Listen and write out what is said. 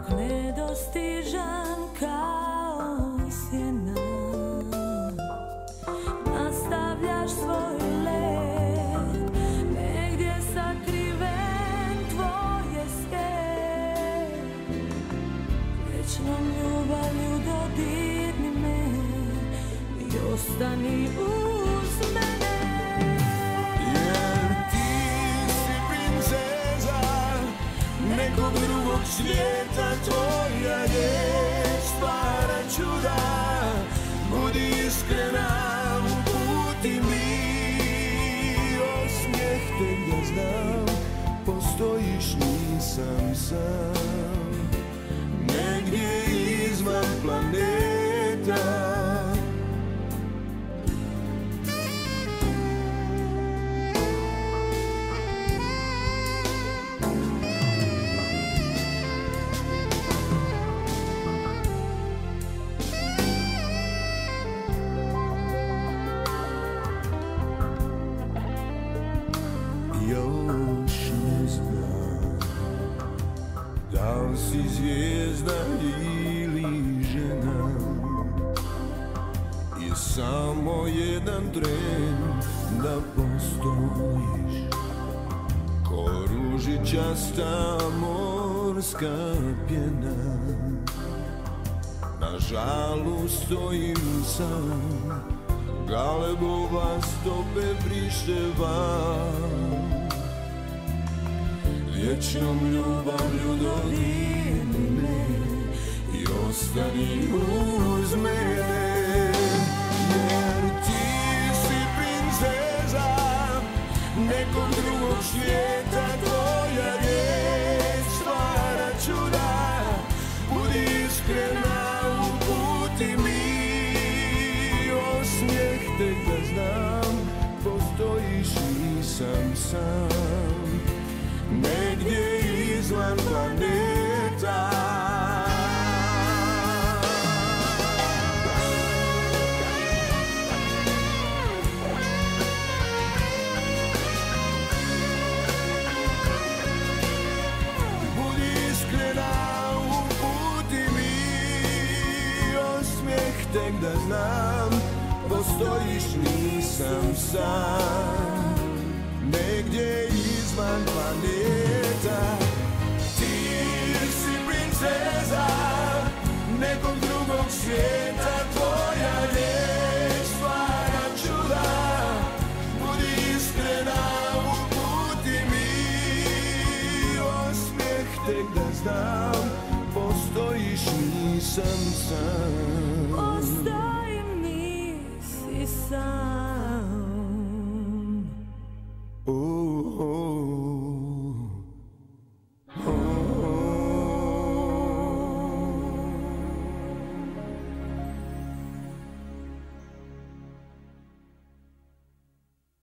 nedostižan kao sjena. Nastavljaš svoj let, negdje sakriven tvoj je svijet. Vječnom ljubavlju dodirni me i ostani uz mene. Nekog drugog svijeta tvoja riječ stvara čuda. Budi iskrena, uputi mi osmijeh tek da znam. Postojiš, nisam sam, negdje izvan planeta. Još ne znam da li si zvijezda ili žena, i samo jedan tren da postojiš ko ružičasta morska pjena. Na žalu stojim sam, galebova stope briše van. Vječnom ljubavlju dodirni me i ostani uz mene. Jer ti si princeza nekog drugog svijeta, tvoja riječ stvara čuda. Budi iskrena, uputi mi osmijeh tek da znam. Postojiš, nisam sam, negdje izvan planeta. Budi iskrena, uputi mi osmijeh tek da znam. Postojiš, nisam sam, negdje izvan planeta. Ti si princeza nekog drugog svijeta, tvoja riječ stvara čuda. Budi iskrena, uputi mi osmijeh tek da znam. Postojiš, nisam sam. Ostajim, nisi sam.